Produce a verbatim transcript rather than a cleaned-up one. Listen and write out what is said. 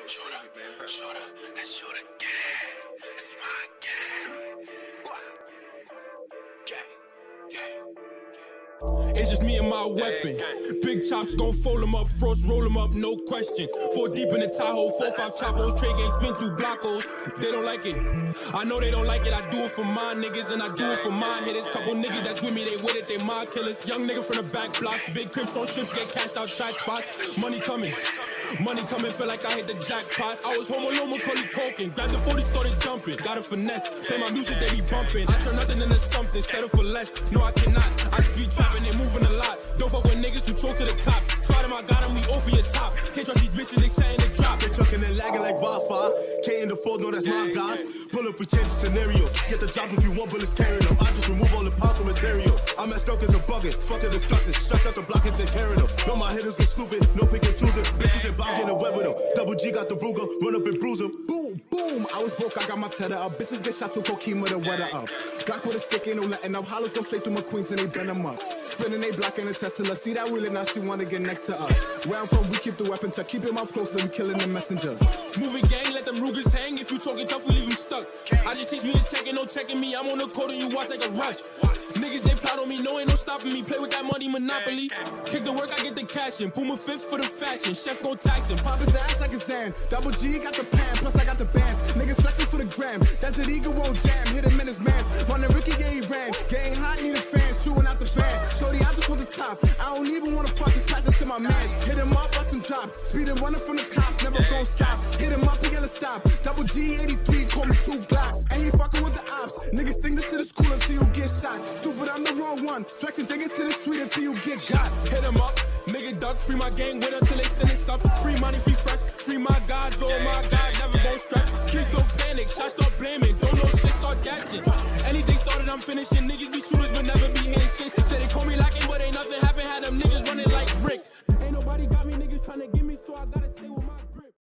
Shooter, shooter, that shooter gang. It's my gang. Gang, gang. It's just me and my weapon. Big chops gon' fold them up, frost roll them up, no question. Four deep in the Tahoe, four five chopos, Trey gang spin through blockos. They don't like it. I know they don't like it. I do it for my niggas and I do it for my hitters. Couple niggas that's with me, they with it, they my killers. Young nigga from the back blocks, big crips, no strips, get cashed out track spots. Money coming. Money coming, feel like I hit the jackpot. I was home alone with Cully Culkin. Grabbed the forty, started dumping. Got a finesse. Play my music, they be bumping. I turn nothing into something, settle for less. No, I cannot. I just be trapping and moving a lot. Don't fuck with niggas who talk to the cop. Spot him, I got him, we over your top. Can't trust these bitches, they saying the drop. They trucking and lagging like wildfire. K in the fold, no, that's my guys. Pull up, we change the scenario. Get the drop if you want, bullets carrying them. I just remove all the parts of material. I'm as stoked as the bugging. Fuck the discussion. Stretch out the block and take care of them. No, my hitters go stupid. No pick and choosing. Bitches and bog in the web with them. Double G got the Ruger. Run up and bruise them. Boom, boom. I was broke, I got my cheddar up. Bitches get shot to cocaine with the weather up. Glock with a stick, ain't no letting up. Hollows go straight through my queens and they bend them up. Spinning, they blocking the Tesla. See that wheeling, now she wanna get next to us. Where I'm from, we keep the weapon tucked. Keep your mouth closed and we killing the messenger. Moving gang, let them Rugers hang. If you talking tough, we leave them stuck. I just chase me a check and no checking me. I'm on the code and you watch like a rush. Niggas, they proud on me, no ain't no stopping me. Play with that money, Monopoly. Kick the work, I get the cash in. Puma fifth for the fashion. Chef gon' tax him. Pop his ass like a Zan. Double G got the pan, plus I got the bands. Niggas flexing for the gram. That's an eagle won't jam. Hit him in his man. Running Ricky, yeah, he ran. Getting hot, need a fan. Shooting out the fan. Shorty, I just want the top. I don't even wanna fuck, just pass it to my man. Hit him up, watch him drop. Speeding, running from the cops, never gon' stop. Hit him up, he gonna stop. Double G eighty-three, call me two Glocks. And he fucking with the ops. Niggas think this shit is cool until you get shot. Stupid, I'm the wrong one. Flexing, think this shit is sweet until you get got. Hit him up, nigga duck, free my gang, wait until they send it up. Free money, free fresh, free my guys, oh my god, never gon' stress. Please don't panic, shots start blaming, don't know shit, start dashing. Anything started, I'm finishing, niggas be shooters but never be